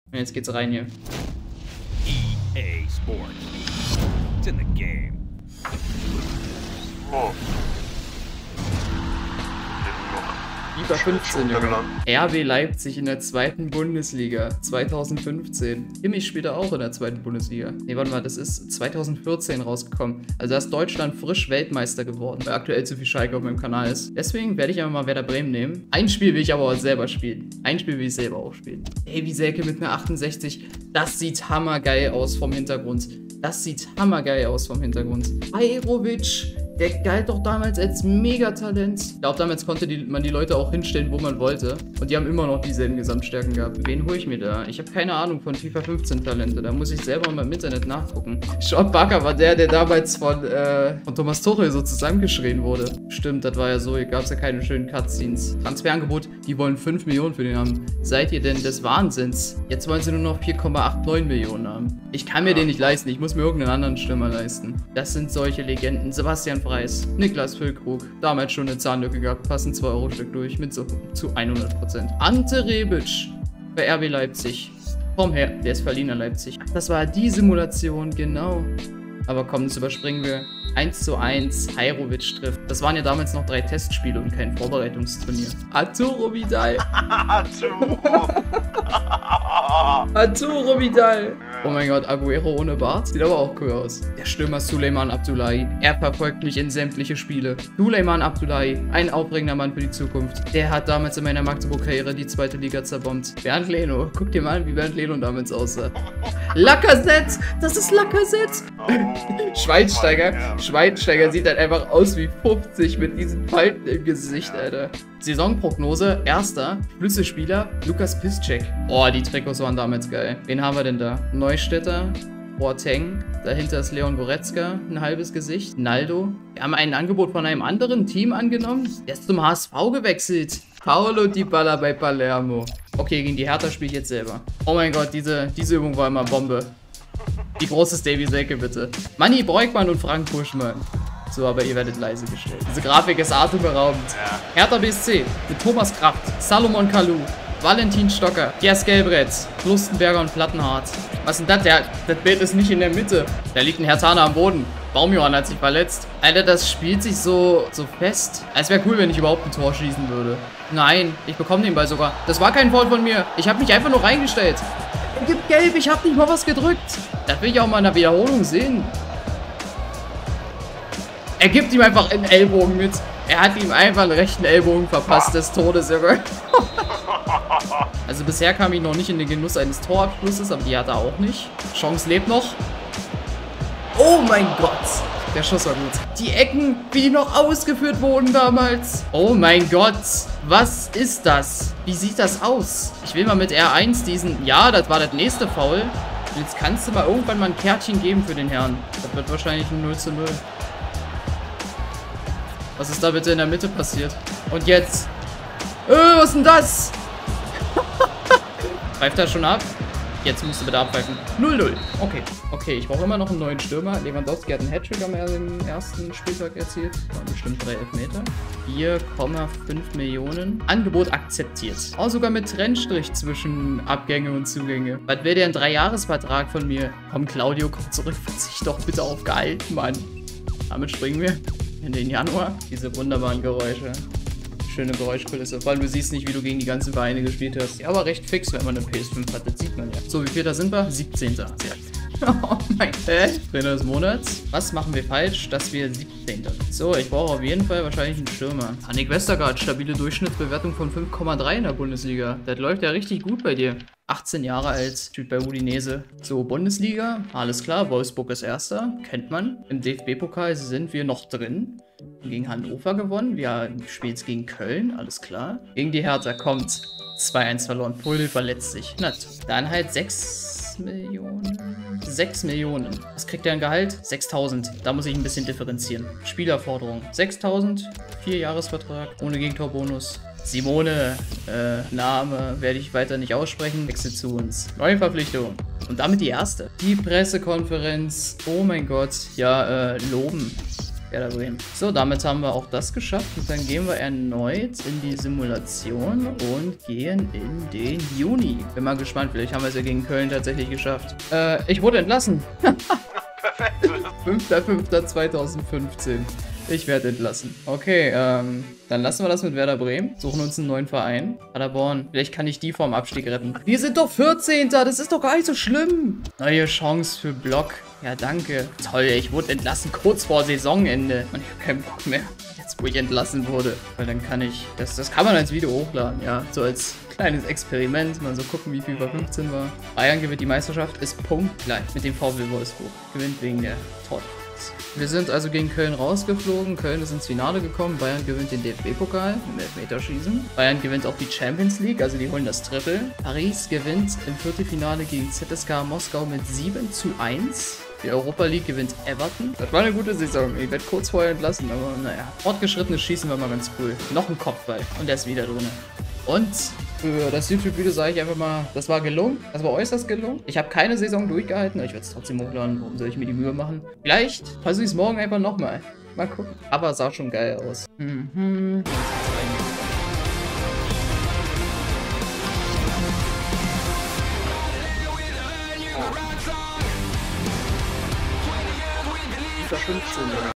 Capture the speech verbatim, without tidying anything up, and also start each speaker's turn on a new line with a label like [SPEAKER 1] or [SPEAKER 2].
[SPEAKER 1] Und jetzt geht's rein hier.
[SPEAKER 2] E A Sports. It's in the game.
[SPEAKER 3] Oh.
[SPEAKER 1] FIFA fünfzehn, Junge. R B Leipzig in der zweiten Bundesliga. zweitausendfünfzehn. Kimmich spielt auch in der zweiten Bundesliga. Ne, warte mal, das ist zweitausendvierzehn rausgekommen. Also da ist Deutschland frisch Weltmeister geworden, weil aktuell zu viel Schalke auf meinem Kanal ist. Deswegen werde ich einfach mal Werder Bremen nehmen. Ein Spiel will ich aber auch selber spielen. Ein Spiel will ich selber auch spielen. Davy Selke mit einer achtundsechzig. Das sieht hammergeil aus vom Hintergrund. Das sieht hammergeil aus vom Hintergrund. Ajrovic. Der galt doch damals als Megatalent. Ich glaube, damals konnte die, man die Leute auch hinstellen, wo man wollte. Und die haben immer noch dieselben Gesamtstärken gehabt. Wen hole ich mir da? Ich habe keine Ahnung von FIFA fünfzehn Talente. Da muss ich selber mal im Internet nachgucken. Sean Bakker war der, der damals von, äh, von Thomas Tuchel so zusammengeschrien wurde. Stimmt, das war ja so. Hier gab es ja keine schönen Cutscenes. Transferangebot, die wollen fünf Millionen für den haben. Seid ihr denn des Wahnsinns? Jetzt wollen sie nur noch vier Komma neunundachtzig Millionen haben. Ich kann mir den nicht leisten. Ich muss mir irgendeinen anderen Stürmer leisten. Das sind solche Legenden. Sebastian Preis, Niklas Füllkrug, damals schon eine Zahnlücke gehabt, passen zwei Euro Stück durch, mit so zu hundert Prozent. Ante Rebic bei R B Leipzig. Komm her, der ist Verlierer Leipzig. Ach, das war die Simulation, genau. Aber komm, das überspringen wir. eins zu eins, Ajrovic trifft. Das waren ja damals noch drei Testspiele und kein Vorbereitungsturnier. Arturo Vidal.
[SPEAKER 3] Arturo.
[SPEAKER 1] Arturo Vidal. Oh mein Gott, Aguero ohne Bart. Sieht aber auch cool aus. Der Stürmer Suleiman Abdullahi. Er verfolgt mich in sämtliche Spiele. Suleiman Abdullahi, ein aufregender Mann für die Zukunft. Der hat damals in meiner Magdeburg-Karriere die zweite Liga zerbombt. Bernd Leno. Guck dir mal an, wie Bernd Leno damals aussah. Lacazette. Das ist Lacazette. Schweinsteiger. Schweinsteiger sieht halt einfach aus wie fünfzig mit diesen Falten im Gesicht, Alter. Saisonprognose, erster Schlüsselspieler, Lukas Piszczek. Oh, die Trikots waren damals geil. Wen haben wir denn da? Neustädter, Boateng, dahinter ist Leon Goretzka, ein halbes Gesicht, Naldo. Wir haben ein Angebot von einem anderen Team angenommen. Der ist zum H S V gewechselt. Paulo Dybala bei Palermo. Okay, gegen die Hertha spiele ich jetzt selber. Oh mein Gott, diese, diese Übung war immer Bombe. Wie groß ist Davy Selke, bitte? Manni Breukmann und Frank Buschmann. So, aber ihr werdet leise gestellt. Diese Grafik ist atemberaubend. Ja. Hertha B S C mit Thomas Kraft, Salomon Kalou, Valentin Stocker, Jens Gelbrett, Lustenberger und Plattenhardt. Was ist denn das? Der, das Bild ist nicht in der Mitte. Da liegt ein Hertaner am Boden. Baumjohann hat sich verletzt. Alter, das spielt sich so, so fest. Es wäre cool, wenn ich überhaupt ein Tor schießen würde. Nein, ich bekomme den Ball sogar. Das war kein Foul von mir. Ich habe mich einfach nur reingestellt. Er gibt gelb, ich habe nicht mal was gedrückt. Das will ich auch mal in der Wiederholung sehen. Er gibt ihm einfach einen Ellbogen mit. Er hat ihm einfach einen rechten Ellbogen verpasst des Todes. Also bisher kam ich noch nicht in den Genuss eines Torabschlusses, aber die hat er auch nicht. Chance lebt noch. Oh mein Gott. Der Schuss war gut. Die Ecken, wie die noch ausgeführt wurden damals. Oh mein Gott. Was ist das? Wie sieht das aus? Ich will mal mit R eins diesen... Ja, das war das nächste Foul. Jetzt kannst du mal irgendwann mal ein Kärtchen geben für den Herrn. Das wird wahrscheinlich ein null zu null. Was ist da bitte in der Mitte passiert? Und jetzt? Äh, was ist denn das? Pfeift er schon ab? Jetzt musst du bitte abpfeifen. null null. Okay. Okay, ich brauche immer noch einen neuen Stürmer. Lewandowski hat einen Hattrick am ersten Spieltag erzielt. Waren bestimmt drei Elfmeter. vier Komma fünf Millionen. Angebot akzeptiert. Auch sogar mit Trennstrich zwischen Abgänge und Zugänge. Was will der ein Dreijahresvertrag von mir? Komm, Claudio, komm zurück. Verzicht doch bitte auf Gehalt, Mann. Damit springen wir in den Januar. Diese wunderbaren Geräusche. Schöne Geräuschkulisse. Vor allem, du siehst nicht, wie du gegen die ganzen Vereine gespielt hast. Ja, aber recht fix, wenn man eine P S fünf hat. Das sieht man ja. So, wie viel da sind wir? siebzehnter Sehr Oh mein Gott. Trainer des Monats. Was machen wir falsch, dass wir siebzehnter sind? So, ich brauche auf jeden Fall wahrscheinlich einen Stürmer. Annik Westergaard, stabile Durchschnittsbewertung von fünf Komma drei in der Bundesliga. Das läuft ja richtig gut bei dir. achtzehn Jahre alt, spielt bei Udinese. So, Bundesliga, alles klar, Wolfsburg ist Erster, kennt man. Im D F B-Pokal sind wir noch drin. Gegen Hannover gewonnen, wir spielen jetzt gegen Köln, alles klar. Gegen die Hertha kommt zwei eins verloren, Pulde verletzt sich. Na, dann halt sechs Millionen. sechs Millionen. Was kriegt er an Gehalt? sechstausend. Da muss ich ein bisschen differenzieren. Spielerforderung. sechstausend, vier Jahresvertrag, ohne Gegentorbonus. Simone, äh, Name werde ich weiter nicht aussprechen. Wechsel zu uns. Neue Verpflichtung. Und damit die erste. Die Pressekonferenz. Oh mein Gott. Ja, äh, loben. Werder Bremen. So, damit haben wir auch das geschafft. Und dann gehen wir erneut in die Simulation und gehen in den Juni. Bin mal gespannt, vielleicht haben wir es ja gegen Köln tatsächlich geschafft. Äh, ich wurde entlassen.
[SPEAKER 2] Perfekt.
[SPEAKER 1] fünfter fünfter zweitausendfünfzehn. Ich werde entlassen. Okay, ähm, dann lassen wir das mit Werder Bremen. Suchen uns einen neuen Verein. Paderborn. Vielleicht kann ich die vorm Abstieg retten. Wir sind doch vierzehnter Das ist doch gar nicht so schlimm. Neue Chance für Block. Ja, danke. Toll, ich wurde entlassen kurz vor Saisonende. Und ich habe keinen Bock mehr. Jetzt, wo ich entlassen wurde. Weil dann kann ich... Das, das kann man als Video hochladen, ja. So als kleines Experiment. Mal so gucken, wie viel über fünfzehn war. Bayern gewinnt die Meisterschaft. Ist punktgleich mit dem VfL Wolfsburg. Gewinnt wegen der Tor. Wir sind also gegen Köln rausgeflogen. Köln ist ins Finale gekommen. Bayern gewinnt den D F B-Pokal im Elfmeterschießen. Bayern gewinnt auch die Champions League, also die holen das Triple. Paris gewinnt im Viertelfinale gegen Z S K Moskau mit sieben zu eins. Die Europa League gewinnt Everton. Das war eine gute Saison. Ich werde kurz vorher entlassen, aber naja. Fortgeschrittenes Schießen war mal ganz cool. Noch ein Kopfball und der ist wieder drin. Und für das YouTube-Video sage ich einfach mal, das war gelungen. Das war äußerst gelungen. Ich habe keine Saison durchgehalten, aber ich werde es trotzdem hochladen. Warum soll ich mir die Mühe machen? Vielleicht versuche ich es morgen einfach nochmal. Mal gucken. Aber sah schon geil aus. Mhm. fünfzehn